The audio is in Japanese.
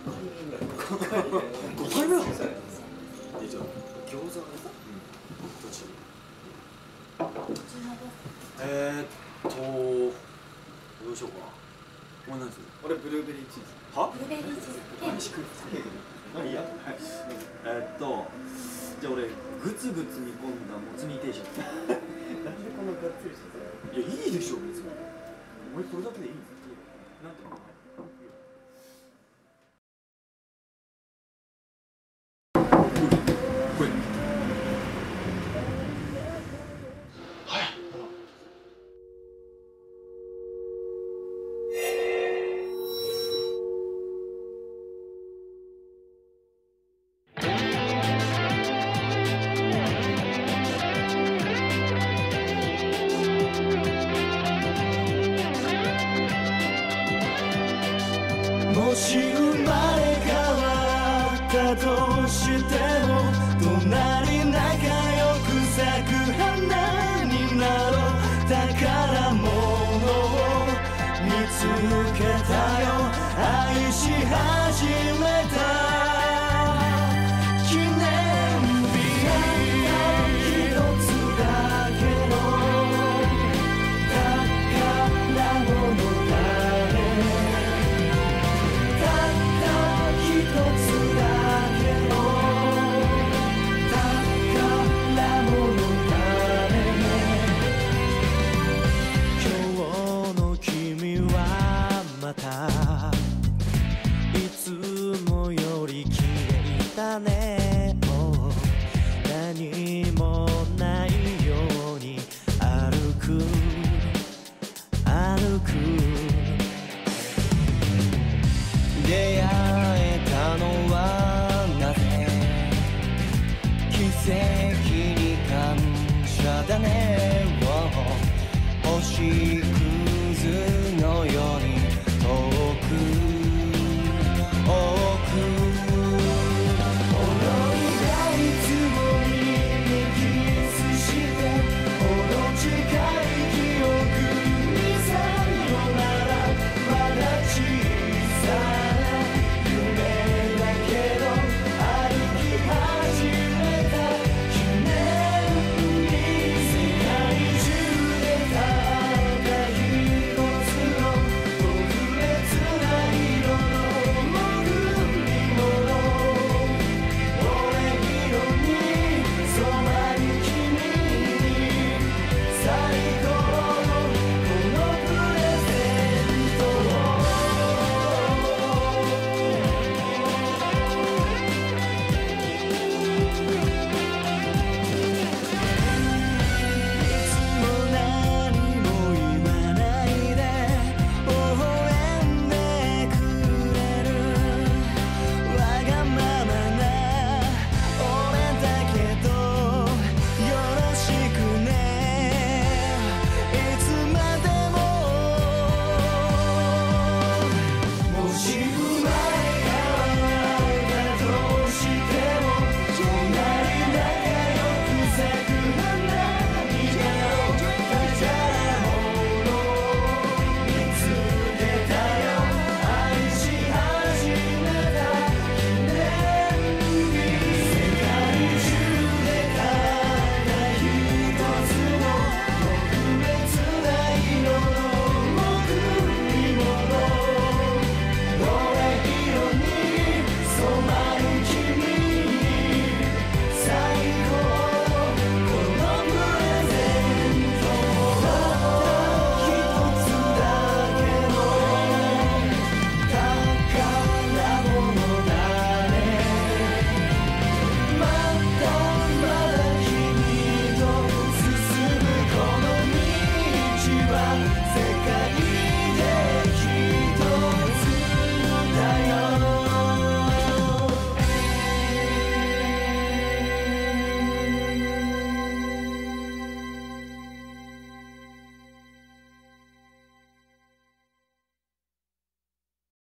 5回目なの？じゃあ餃子がどっち？どうしようかな。お前何する？ 俺ブルーベリーチーズ。 は？ ブルーベリーチーズケーキ。 いいや。じゃあ俺グツグツ煮込んだもつ煮定食。 なんでこんながっつりしてた？ いや、いいでしょ別に。俺これだけでいいんですよ。なんていうの？これ。はい。 もし生まれ変わったとして